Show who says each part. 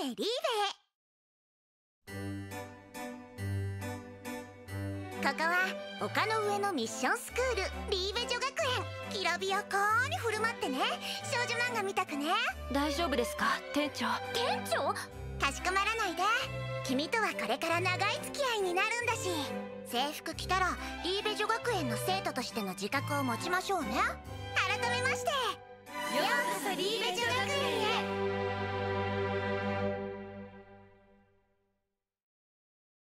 Speaker 1: リーベへ。ここは丘の上のミッションスクールリーベ女学園。きらびやかに振る舞ってね。少女漫画見たくね？
Speaker 2: 大丈夫ですか、店長。
Speaker 1: 店長？かしこまらないで。君とはこれから長い付き合いになるんだし、制服着たらリーベ女学園の生徒としての自覚を持ちましょうね。改めまして、ようこそリーベ女学園へ。